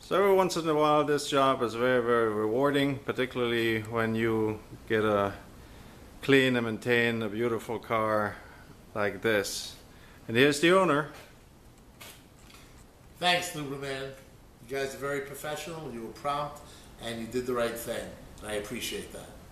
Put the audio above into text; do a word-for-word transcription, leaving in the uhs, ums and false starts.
So every once in a while this job is very, very rewarding, particularly when you get a clean and maintain a beautiful car like this. And here's the owner. Thanks, Lubriman. You guys are very professional, you were prompt, and you did the right thing. And I appreciate that.